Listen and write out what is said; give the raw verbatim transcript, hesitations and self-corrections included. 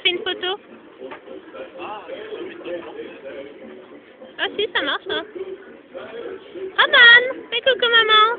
fait une photo. Ah si, ça marche, hein. Roman, fais coucou maman.